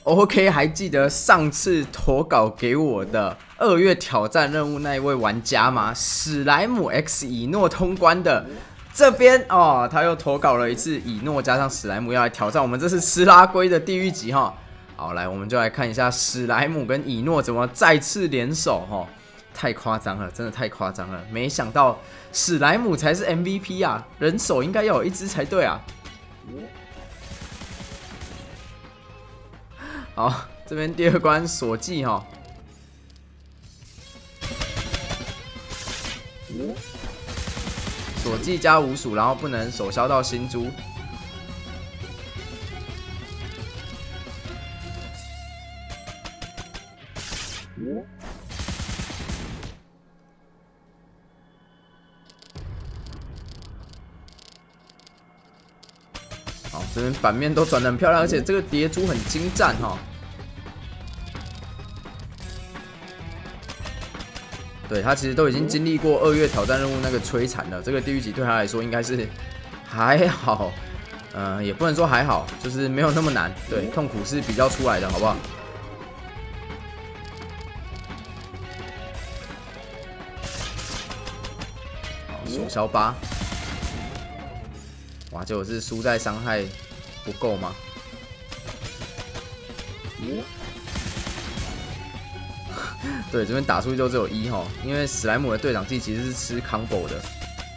OK， 还记得上次投稿给我的2月挑战任务那一位玩家吗？史莱姆 X 以诺通关的这边哦，他又投稿了一次以诺加上史莱姆要来挑战我们这是斯拉圭的地狱级哈。好，来我们就来看一下史莱姆跟以诺怎么再次联手哈，太夸张了，真的太夸张了！没想到史莱姆才是 MVP 啊，人手应该要有一只才对啊。好，这边第2关锁技哈，锁技加无鼠，然后不能手削到新珠。好，这边版面都转得很漂亮，而且这个蝶珠很精湛哈。对，他其实都已经经历过2月挑战任务那个摧残了，这个地狱级对他来说应该是还好，也不能说还好，就是没有那么难。对，痛苦是比较出来的，好不好？好，手削8，哇，结果是输在伤害不够吗？对，这边打出去就只有1哈，因为史莱姆的队长技其实是吃 combo 的。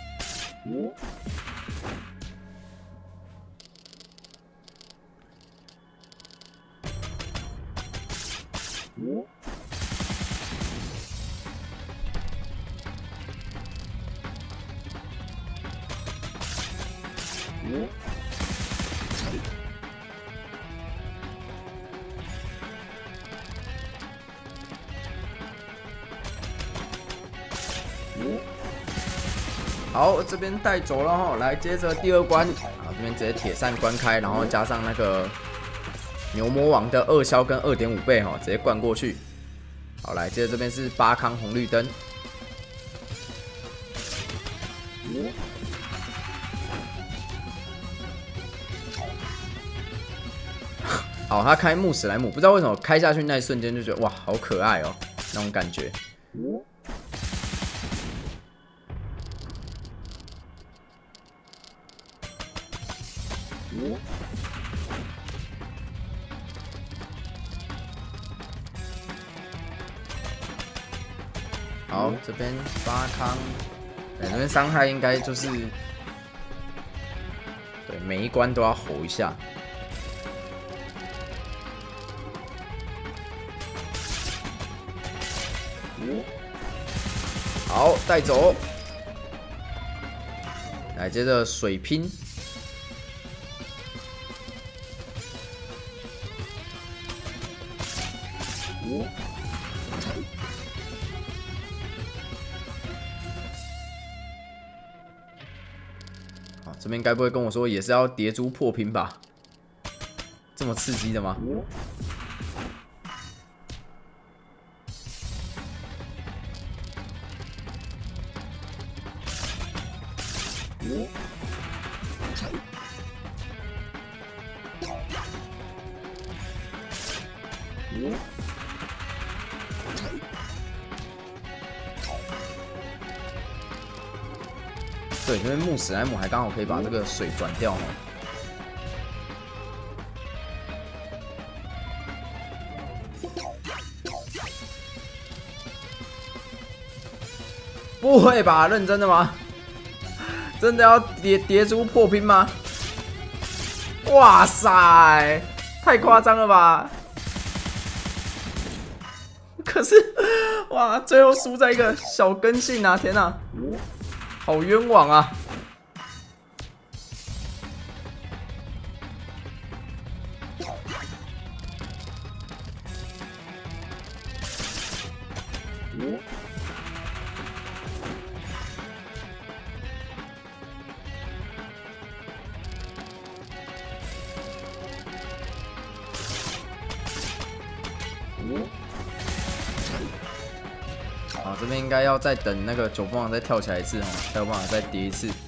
好，这边带走了哈，来接着第2关，好，这边直接铁扇关开，然后加上那个牛魔王的2消跟2.5倍哈，直接灌过去。好，来接着这边是巴康红绿灯。好，他开木史莱姆，不知道为什么开下去那一瞬间就觉得哇，好可爱哦，那种感觉。好，这边巴康，这边伤害应该就是对每一关都要吼一下。好，带走。来，接着水拼。好，这边该不会跟我说也是要蝶珠破拼吧？这么刺激的吗？对，因为木史莱姆还刚好可以把这个水转掉哦。不会吧？认真的吗？真的要蝶珠破拼吗？哇塞，太夸张了吧！可是，哇，最后输在一个小根性啊！天哪，好冤枉啊！好，这边应该要再等那个九凤凰再跳起来一次哦，才有办法再叠一次。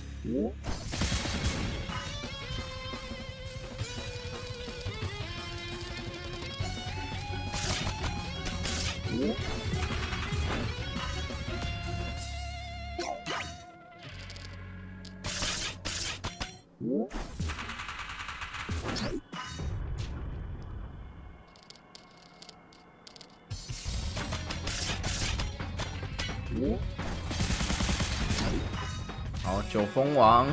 好，九峰王。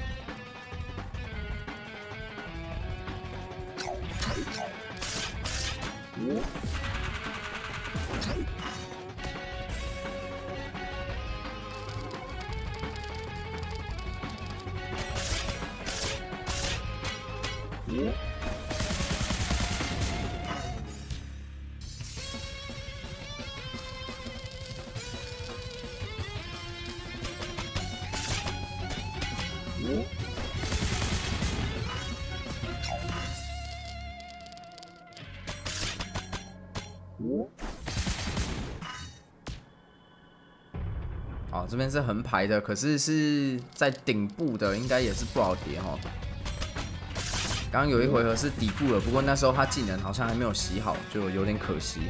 好，这边是横排的，可是是在顶部的，应该也是不好叠哦。刚刚有一回合是底部的，不过那时候他技能好像还没有洗好，就有点可惜。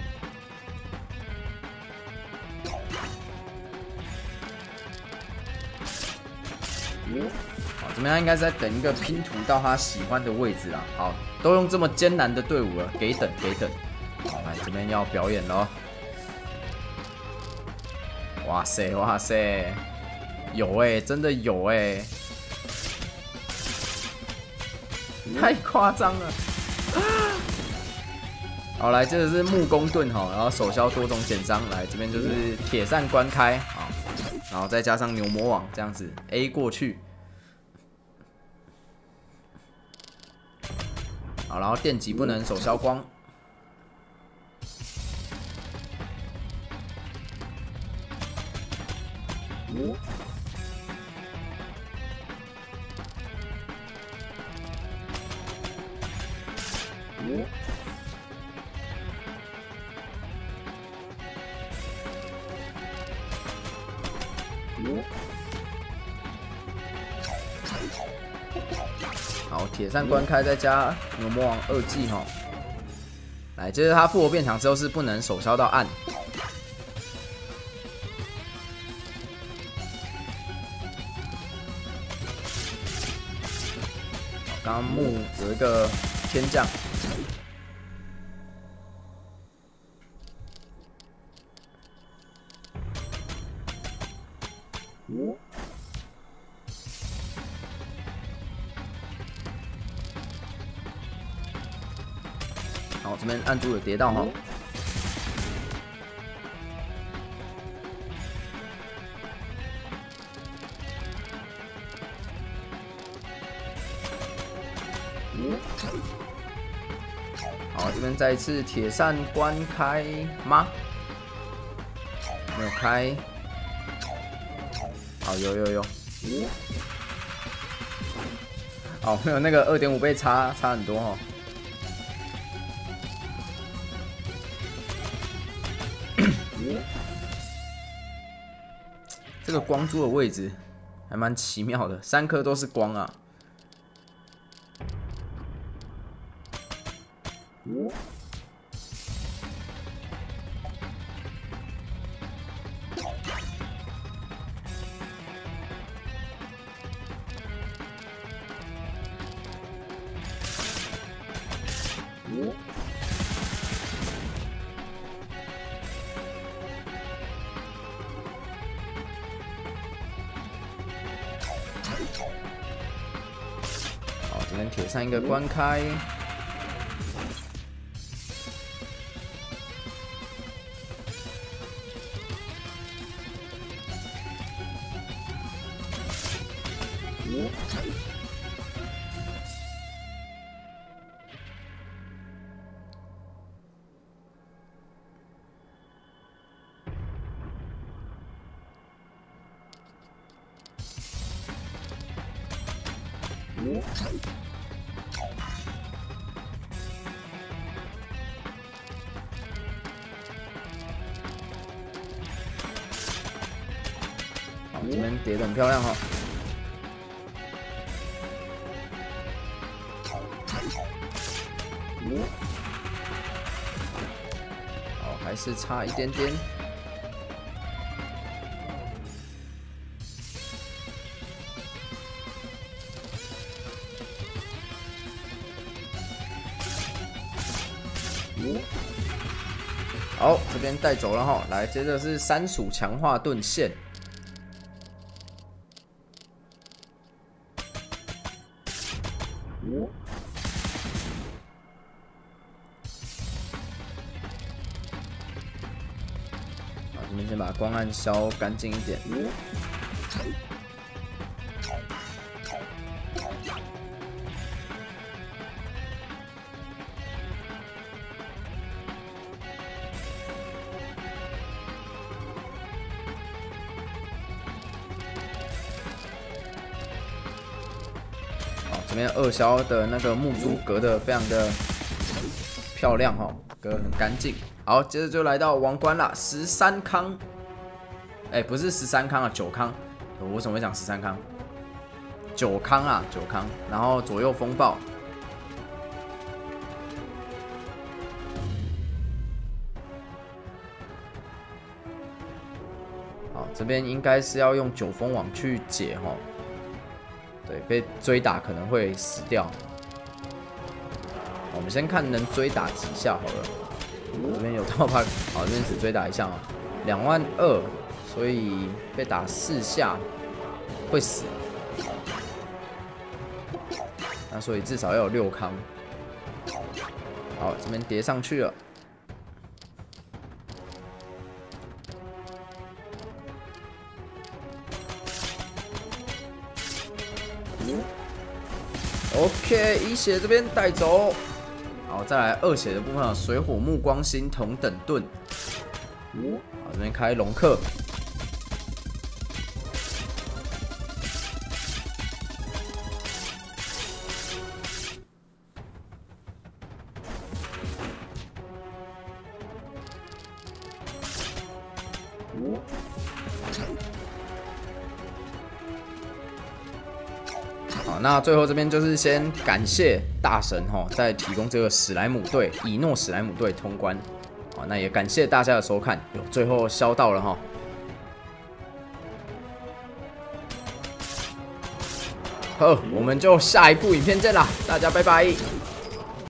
好，这边他应该是在等一个拼图到他喜欢的位置啊。好，都用这么艰难的队伍了，给等给等。好，来这边要表演了。哇塞哇塞，有欸，真的有欸，太夸张了。好，来，这个是木工盾哈，然后手消多种简章，来这边就是铁扇关开啊，然后再加上牛魔网这样子 A 过去。好，然后电击不能手消光。好，铁扇关开再加牛魔王2技哈。来，接着他复活变强之后是不能手消到暗。刚刚木有一个天降。好，这边按住有跌到哈。好，这边再一次铁扇关开吗？没有开。好，有。哦，没有那个2.5倍差很多哦。这个光珠的位置还蛮奇妙的，3颗都是光啊。好，这边铁扇一个关开。好，这边叠得很漂亮哈。好，还还是差一点点。好，这边带走了哈。来，接着是3鼠强化盾线。好，这边先把光暗消干净一点。这边2消的那个木珠隔得非常的漂亮哈，隔得很干净。好，接着就来到王冠啦，13康，不是13康啊，9康。我为什么会讲13康？9康啊，9康。然后左右风暴。好，这边应该是要用9风网去解哈。对，被追打可能会死掉。我们先看能追打几下好了。这边有套牌，好，这边只追打1下哦，22000，所以被打4下会死。那所以至少要有6康。好，这边叠上去了。OK， 1血这边带走，好，再来2血的部分啊，水火木光星同等盾，好，这边开龙克，好，那最后这边就是先感谢大神哈，再提供这个史莱姆队以诺史莱姆队通关，好，那也感谢大家的收看，最后消到了哈。好，我们就下一部影片见啦，大家拜拜。